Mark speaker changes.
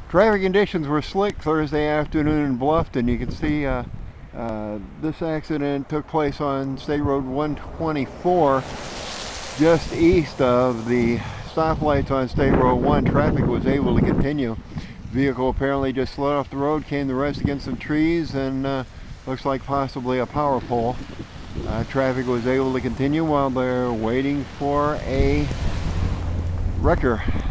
Speaker 1: Traffic conditions were slick Thursday afternoon in Bluffton. You can see this accident took place on State Road 124, just east of the stoplights on State Road 1. Traffic was able to continue. Vehicle apparently just slid off the road, came to rest against some trees, and looks like possibly a power pole. Traffic was able to continue while they're waiting for a wrecker.